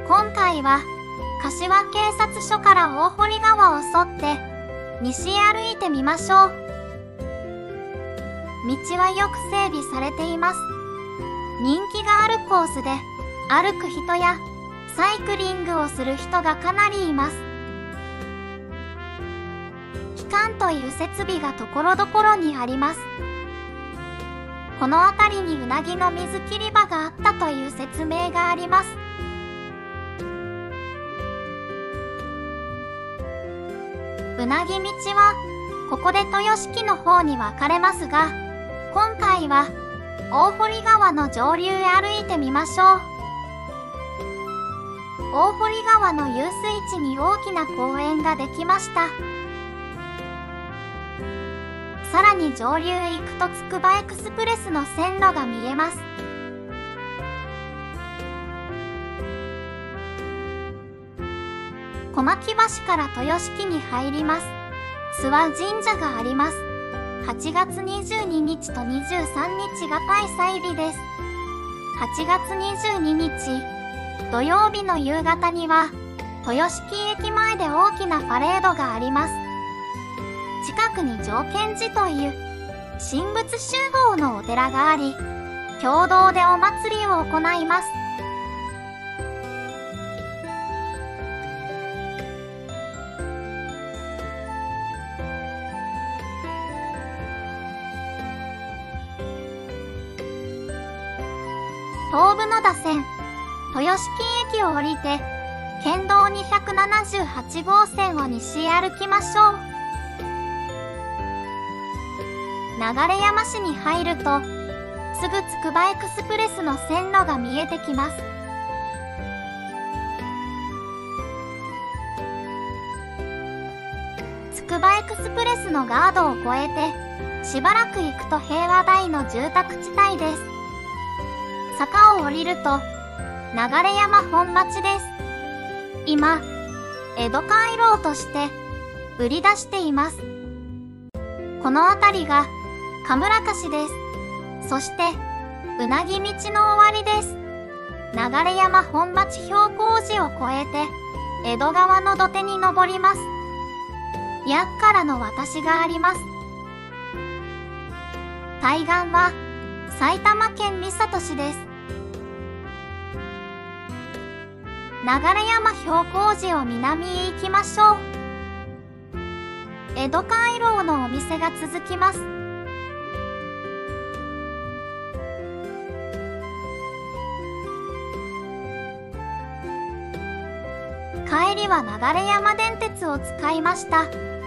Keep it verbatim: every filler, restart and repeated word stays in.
今回は柏警察署から大堀川を沿って西へ歩いてみましょう。道はよく整備されています。人気があるコースで歩く人やサイクリングをする人がかなりいます。機関という設備がところどころにあります。この辺りにうなぎの水切り場があったという説明があります。うなぎ道はここで豊敷の方に分かれますが、今回は大堀川の上流へ歩いてみましょう。大堀川の遊水地に大きな公園ができました。さらに上流へ行くとつくばエクスプレスの線路が見えます。小牧橋から豊敷に入ります。諏訪神社があります。はちがつにじゅうににちとにじゅうさんにちが開催日です。はちがつにじゅうににち土曜日の夕方には豊敷駅前で大きなパレードがあります。近くに常見寺という神仏集合のお寺があり、共同でお祭りを行います。東武野田線豊敷駅を降りて県道にひゃくななじゅうはちごうせんを西へ歩きましょう。流山市に入るとすぐつくばエクスプレスの線路が見えてきます。つくばエクスプレスのガードを越えてしばらく行くと平和台の住宅地帯です。坂を降りると流山本町です。今江戸街路として売り出しています。この辺りが神楽橋です。そしてうなぎ道の終わりです。流山本町標高寺を越えて江戸川の土手に登ります。やっからの私があります。対岸は埼玉県三郷市です。流山標高寺を南へ行きましょう。江戸街路のお店が続きます。帰りは流山電鉄を使いました。